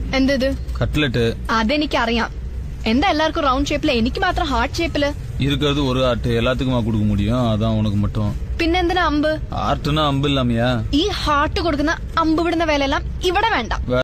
എന്തത്? കട്ട്ലറ്റ്. അതെനിക്കറിയാം. എന്താ എല്ലാവർക്കും റൗണ്ട് ഷേപ്പില്, എനിക്ക് മാത്രം ഹാർട്ട് ഷേപ്പില്? இருக்கிறது ஒரு ஆர்ட், எல்லாத்துக்குமா கொடுக்க முடியும், அதான் உனக்கு மட்டும். പിന്നെന്തിനാ അമ്പ്? ആർട്ട്നാ അമ്പ് ഇല്ലാമയാ? ഈ ഹാർട്ട് കൊടുക്കുന്ന അമ്പ് വിടുന്ന വേലയെല്ലാം ഇവിടെ വേണ്ട.